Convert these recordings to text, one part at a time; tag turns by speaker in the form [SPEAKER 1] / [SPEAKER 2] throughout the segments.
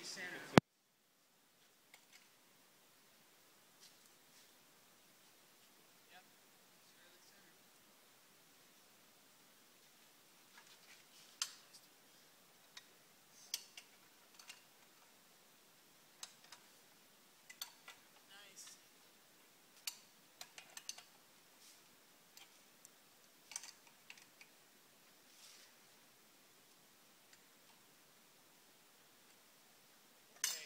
[SPEAKER 1] center. Yep, it's fairly centered. Nice. Okay.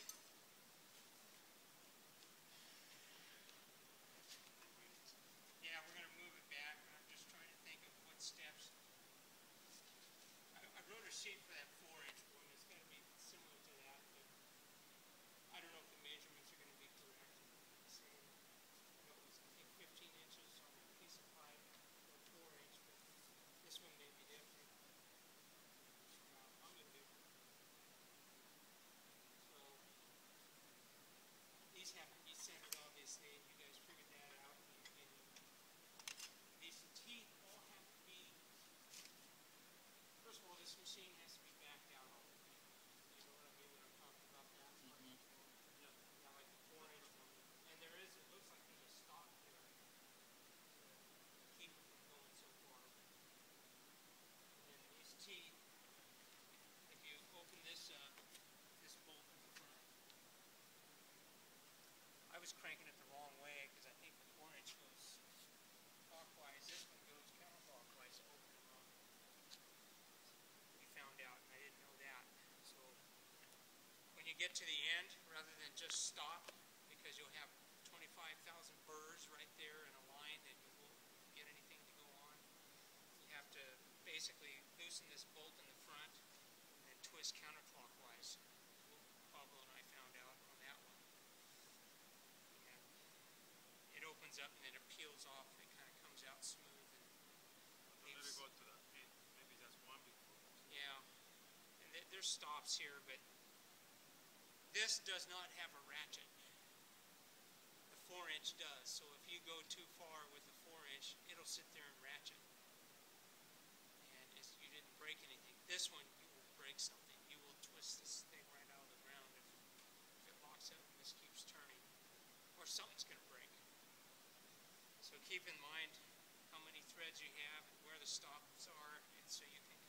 [SPEAKER 1] Yeah, we're going to move it back. I'm just trying to think of what steps. I wrote a sheet for that 4-inch one. It's going to be similar to that, but I don't know if the measurements are going to be correct. The same. I know it was, I think, 15 inches on a piece of pipe for a 4-inch, but this one may be different. I'm going to do. So these have to be centered, obviously, and you guys figured that out. And these teeth all have to be. First of all, this machine has to be backed out all the way. You know what I mean when I'm talking about that? Mm-hmm. Yeah, like the 4-inch one. And there is, it looks like there's a stop there to keep it from going so far. And then these teeth, if you open this this bolt in the front, I was cranking it the wrong way because I think the 4-inch goes clockwise. This one goes counterclockwise. So open it wrong. We found out, and I didn't know that. So when you get to the end, rather than just stop, because you'll have 25,000 burrs right there in a line that you won't get anything to go on, you have to basically loosen this bolt in the front and then twist counterclockwise. Pablo and I found out on that one. And it opens up and then it peels off and it kind of comes out smooth. And
[SPEAKER 2] maybe go to that end. Maybe that's one before.
[SPEAKER 1] Yeah. And there's stops here, but this does not have a ratchet. The 4-inch does. So if you go too far with the 4-inch, it'll sit there and ratchet. And you didn't break anything. This one, you will break something. You will twist this thing right out of the ground if it locks up and this keeps turning. Or something's going to break. So keep in mind how many threads you have and where the stops are, and so you can